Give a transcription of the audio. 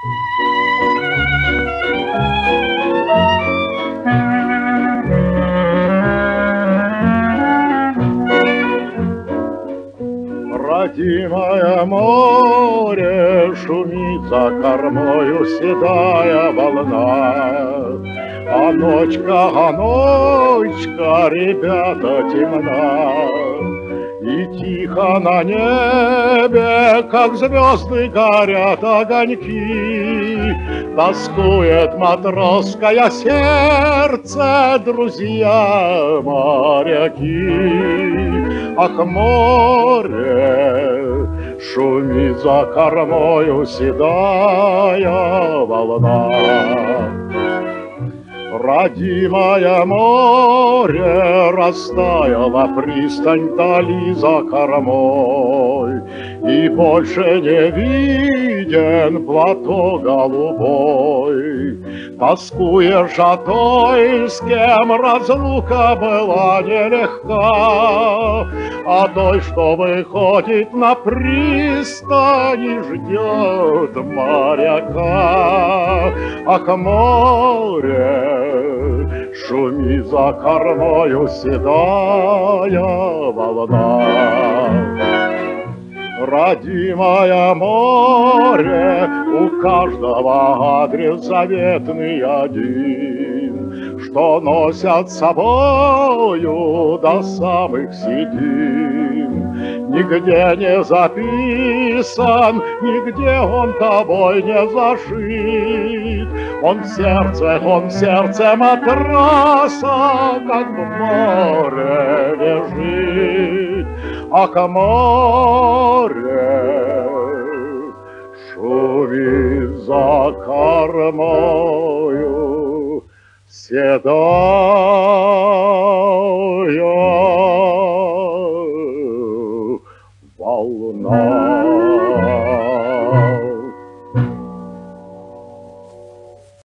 Родимое море шумит за кормою седая волна. А ночка, ребята, темна, и тихо на небе, как звезды, горят огоньки. Тоскует матросское сердце, друзья моряки. Ах, море, шумит за кормою седая волна. Родимое море, растаяла пристань вдали за кормой, и больше не виден плато голубой. Тоскуешь о той, с кем разлука была нелегка, о той, что выходит на пристань и ждет моряка. Ах, море, шуми за кормою седая волна. Родимое море, у каждого адрес заветный один, что носят с собою до самых седин. Нигде не записан, нигде он тобой не зашит. Он в сердце матраса, как в море лежит. Ах, море, шумит за кормою седая